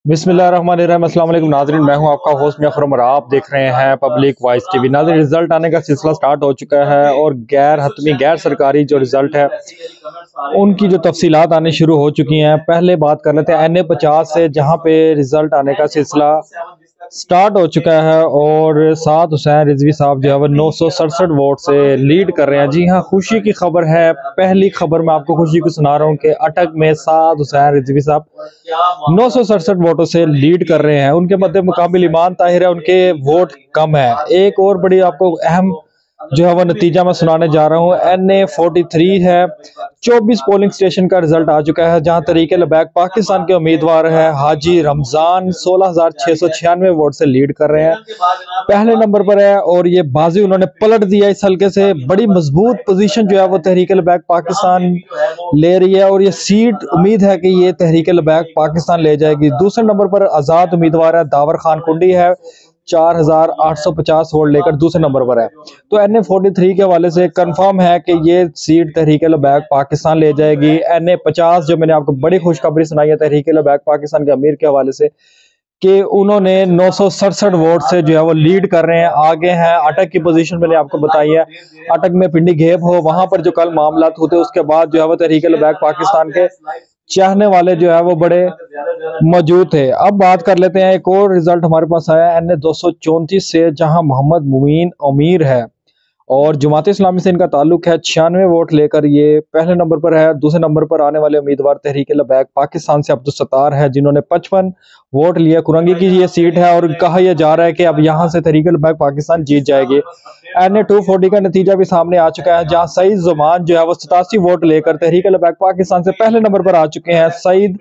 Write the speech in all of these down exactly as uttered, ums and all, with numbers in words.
बिस्मिल्लाहिर्रहमानिर्रहीम। अस्सलाम वालेकुम नाज़रीन, मैं हूं आपका होस्ट मियां खुर्रम और आप देख रहे हैं पब्लिक वॉइस टीवी। नाज़रीन, रिजल्ट आने का सिलसिला स्टार्ट हो चुका है और गैर हतमी गैर सरकारी जो रिजल्ट है उनकी जो तफसीलात आनी शुरू हो चुकी हैं। पहले बात कर लेते हैं एन ए पचास से, जहां पे रिजल्ट आने का सिलसिला स्टार्ट हो चुका है और साद हुसैन रिजवी साहब जो है वो नौ सौ सड़सठ वोट से लीड कर रहे हैं। जी हाँ, खुशी की खबर है। पहली खबर मैं आपको खुशी की सुना रहा हूँ कि अटक में साद हुसैन रिजवी साहब नौ सौ सड़सठ वोटों से लीड कर रहे हैं। उनके मध्य मुकाबिल ईमान ताहिर है, उनके वोट कम है। एक और बड़ी आपको अहम जो है वो नतीजा मैं सुनाने जा रहा हूँ। एन ए फोर्टी थ्री है, चौबीस पोलिंग स्टेशन का रिजल्ट आ चुका है, जहां तरीके लबैक पाकिस्तान के उम्मीदवार है हाजी रमजान सोलह हजार छह सौ छियानवे वोट से लीड कर रहे हैं, पहले नंबर पर है। और ये बाजी उन्होंने पलट दिया इस हल्के से। बड़ी मजबूत पोजीशन जो है वो तहरीक लबैक पाकिस्तान ले रही है और ये सीट उम्मीद है कि ये तहरीक लबैक पाकिस्तान ले जाएगी। दूसरे नंबर पर आजाद उम्मीदवार है दावर खान कुंडी है, चार हजार आठ सौ पचास वोट लेकर दूसरे नंबर पर है। तो एन ए फोर्टी थ्री के हवाले से कंफर्म है कि ये सीट तहरीक लबैक पाकिस्तान ले जाएगी। एन ए पचास जो मैंने आपको बड़ी खुशखबरी सुनाई है तहरीक लबैक पाकिस्तान के अमीर के हवाले से कि उन्होंने नौ सौ सड़सठ वोट से जो है वो लीड कर रहे हैं। आगे हैं अटक की पोजीशन मैंने आपको बताई है। अटक में पिंडी घेप हो, वहां पर जो कल मामला होते उसके बाद जो है वो तहरीक लबैक पाकिस्तान के चाहने वाले जो है वो बड़े मौजूद थे। अब बात कर लेते हैं, एक और रिजल्ट हमारे पास आया एन ए दो सौ चौंतीस से, जहां मोहम्मद मुमीन अमीर है और जमात इस्लामी से इनका ताल्लुक है। छियानवे वोट लेकर ये पहले नंबर पर है। दूसरे नंबर पर आने वाले उम्मीदवार तहरीक लबैक पाकिस्तान से अब्दुल सत्तार है, जिन्होंने पचपन वोट लिए। कुरंगी की ये सीट है और कहा यह जा रहा है कि अब यहां से तहरीक लबैक पाकिस्तान जीत जाएगी। एन ए टू फोर्टी का नतीजा भी सामने आ चुका है, जहां सईद जुमान जो है वो सतासी वोट लेकर तहरीक लबैक पाकिस्तान से पहले नंबर पर आ चुके हैं। सईद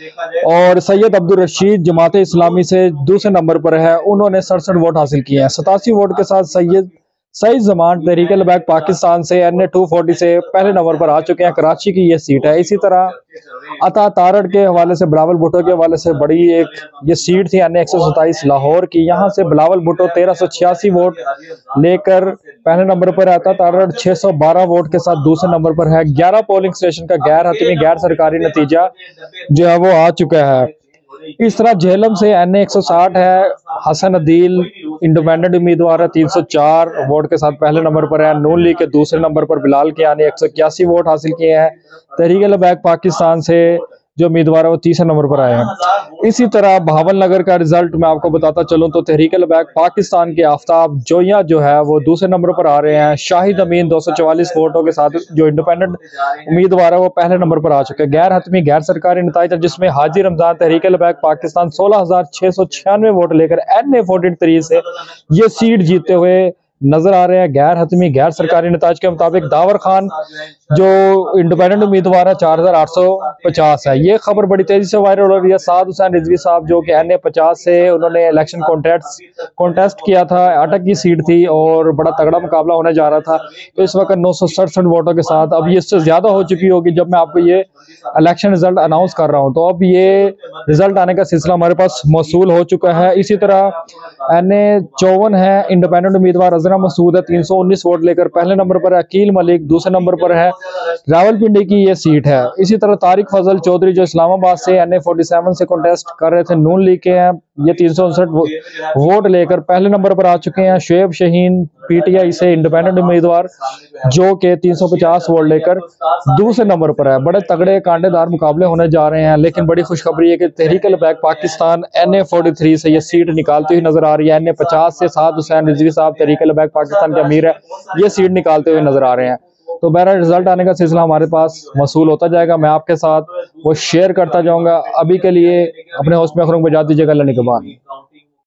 और सैयद अब्दुल रशीद जमात इस्लामी से दूसरे नंबर पर है, उन्होंने सड़सठ वोट हासिल किए हैं। सतासी वोट के साथ सैयद सईद जमान तहरीक लबैक पाकिस्तान से एन ए टू फोर्टी से पहले नंबर पर आ चुके हैं। कराची की ये सीट है। इसी तरह अता तारड़ के हवाले से, बिलावल भुट्टो के हवाले से बड़ी एक ये सीट थी एन ए एक सौ सताईस लाहौर की। यहाँ से बिलावल भुट्टो तेरह सौ छियासी वोट लेकर पहले नंबर पर आता। तारड़ छह सौ बारह वोट के साथ दूसरे नंबर पर है। ग्यारह पोलिंग स्टेशन का गैर हतमी गैर सरकारी नतीजा जो है वो आ चुका है। इस तरह झेलम से एन ए एक सौ साठ है, हसन अदील इंडिपेंडेंट उम्मीदवार है, तीन सौ चार वोट के साथ पहले नंबर पर है। नून लीग के दूसरे नंबर पर बिलाल कियानी एक सौ इक्यासी वोट हासिल किए हैं। तहरीक लबैक पाकिस्तान से जो उम्मीदवार है वो तीसरे नंबर पर आए हैं। इसी तरह बहावल नगर का रिजल्ट मैं आपको बताता चलूं तो तहरीक लबैक पाकिस्तान के आफ्ताब जोया जो है वो दूसरे नंबर पर आ रहे हैं। शाहिद अमीन दो सौ चवालीस वोटों के साथ जो इंडिपेंडेंट उम्मीदवार है वो पहले नंबर पर आ चुके हैं। गैर हतमी गैर सरकारी नतीजा जिसमें हाजी रमजान तहरीक लबैक पाकिस्तान सोलह हजार छह सौ छियानवे वोट लेकर एन ए फोर्टी थ्री से ये सीट जीतते हुए नजर आ रहे हैं। गैर हतमी गैर सरकारी नताज के मुताबिक दावर खान जो इंडिपेंडेंट उम्मीदवार है चार हजार आठ सौ पचास है। ये खबर बड़ी तेजी से वायरल हो रही है। साद हुसैन रिजवी साहब जो कि एन ए पचास से उन्होंने इलेक्शन कॉन्टेस्ट कॉन्टेस्ट किया था, अटक की सीट थी और बड़ा तगड़ा मुकाबला होने जा रहा था। तो इस वक्त नौ सौ सड़सठ वोटों के साथ अब ये इससे ज्यादा हो चुकी होगी जब मैं आपको ये इलेक्शन रिजल्ट अनाउंस कर रहा हूं। तो अब ये रिजल्ट आने का सिलसिला हमारे पास मौसूल हो चुका है। इसी तरह एन ए चौवन है, इंडिपेंडेंट उम्मीदवार अजरा मसूद है, तीन सौ उन्नीस वोट लेकर पहले नंबर पर है। अकील मलिक दूसरे नंबर पर है, रावलपिंडी की ये सीट है। इसी तरह तारिक फजल चौधरी जो इस्लामाबाद से एन ए फोर्टी सेवन से कॉन्टेस्ट कर रहे थे, नून लीग के हैं, ये तीन सौ उनसठ वोट लेकर पहले नंबर पर आ चुके हैं। शुएब शहीन पीटीआई से इंडिपेंडेंट उम्मीदवार जो के तीन सौ पचास वोट लेकर दूसरे नंबर पर है। बड़े तगड़े कांटेदार मुकाबले होने जा रहे हैं, लेकिन बड़ी खुशखबरी है कि Tehreek Labbaik Pakistan N A forty three से ये सीट निकालती हुई नजर आ रही है। एन ए पचास से साद हुसैन रिजवी साहब तहरीक लबैक पाकिस्तान के अमीर है, ये सीट निकालते हुए नजर आ रहे हैं। तो बहरहाल रिजल्ट आने का सिलसिला हमारे पास मसूल होता जाएगा, मैं आपके साथ वो शेयर करता जाऊंगा। अभी के लिए अपने होस्ट में खुरुम को इजाजत दीजिएगा। अल्लाह निगहबान।